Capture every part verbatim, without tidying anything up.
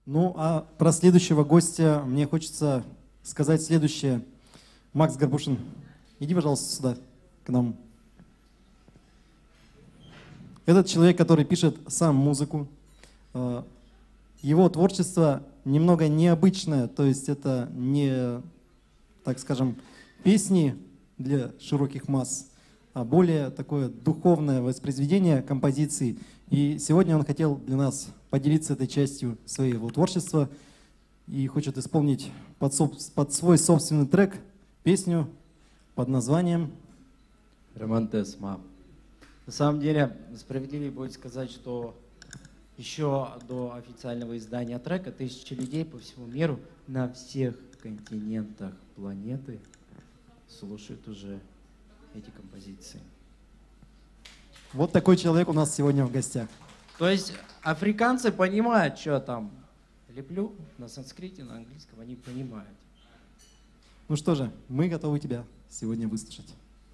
Ну, а про следующего гостя мне хочется сказать следующее. Макс Горбушин, иди, пожалуйста, сюда, к нам. Этот человек, который пишет сам музыку. Его творчество немного необычное, то есть это не, так скажем, песни для широких масс, а более такое духовное воспроизведение композиций. И сегодня он хотел для нас поделиться этой частью своего творчества и хочет исполнить под, под свой собственный трек песню под названием «Романтес Ма». На самом деле, справедливее будет сказать, что еще до официального издания трека тысячи людей по всему миру на всех континентах планеты слушают уже эти композиции. Вот такой человек у нас сегодня в гостях. То есть африканцы понимают, что там леплю на санскрите, на английском, они понимают. Ну что же, мы готовы тебя сегодня выслушать.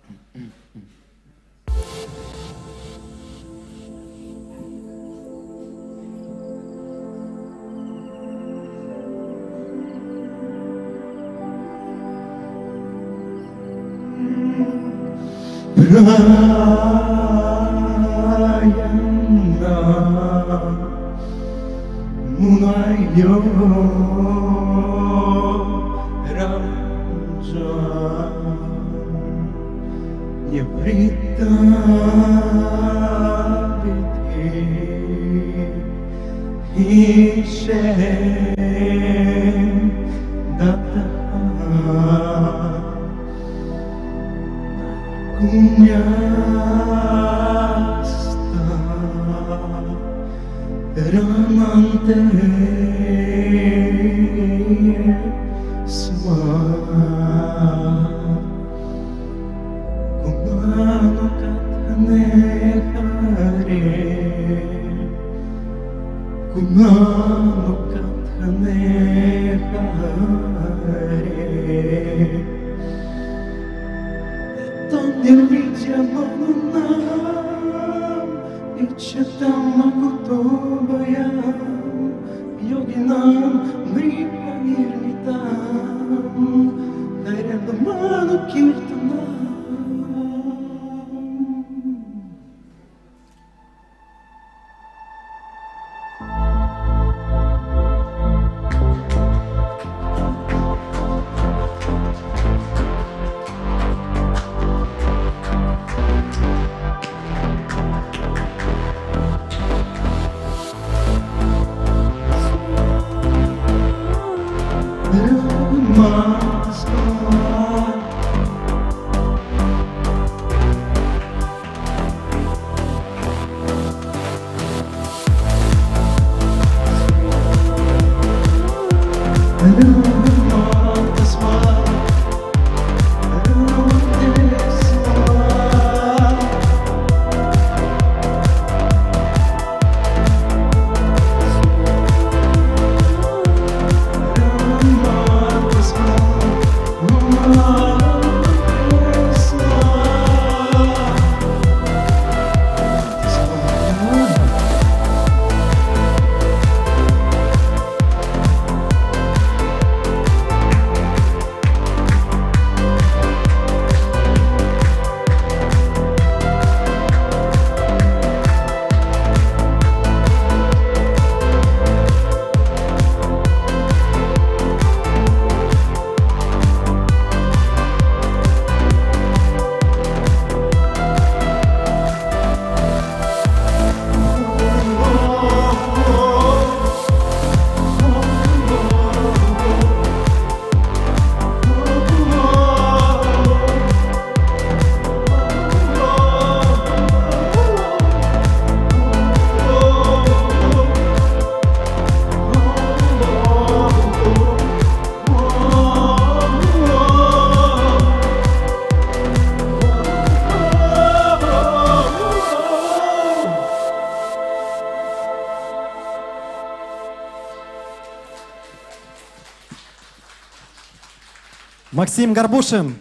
Максим Горбушин.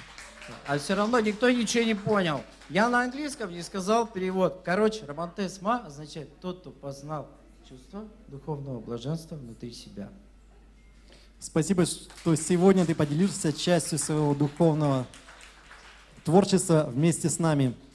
А все равно никто ничего не понял. Я на английском не сказал перевод. Короче, «Романтес Ма» означает «тот, кто познал чувство духовного блаженства внутри себя. Спасибо, что сегодня ты поделишься частью своего духовного творчества вместе с нами.